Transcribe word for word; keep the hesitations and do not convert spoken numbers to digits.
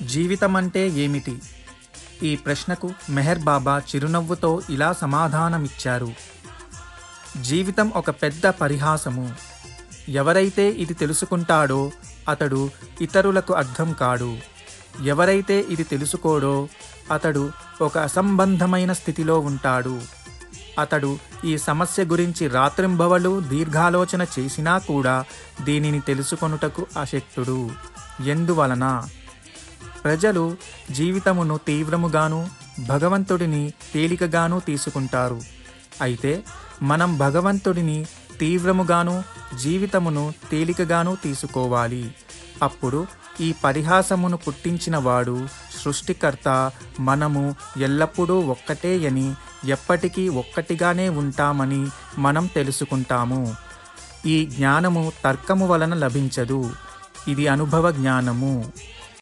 జీవితమంటే ఏమిటి? ఈ ప్రశ్నకు మెహర్ బాబా చిరునవ్వుతో ఇలా సమాధానమిచ్చారు. జీవితం ఒక పెద్ద పరిహాసము. ఎవరైతే ఇది తెలుసుకుంటాడో అతడు ఇతరులకు అర్థం కాడు. ఎవరైతే ఇది తెలుసుకోడో అతడు ఒక అసంబంధమైన స్థితిలో ఉంటాడు. అతడు ఈ సమస్య గురించి రాత్రింబవలు దీర్ఘాలోచన చేసినా కూడా దీనిని తెలుసుకొనుటకు అశక్తుడు. ఎందువలన? ప్రజలు జీవితమును తీవ్రముగాను భగవంతుడిని తేలికగాను తీసుకుంటారు. అయితే మనం భగవంతుడిని తీవ్రముగాను జీవితమును తేలికగాను తీసుకోవాలి. అప్పుడు ఈ పరిహాసమును పుట్టించిన వాడు సృష్టికర్త, మనము ఎల్లప్పుడూ ఒక్కటే అని, ఎప్పటికీ ఒక్కటిగానే ఉంటామని మనం తెలుసుకుంటాము. ఈ జ్ఞానము తర్కము వలన లభించదు. ఇది అనుభవ జ్ఞానము.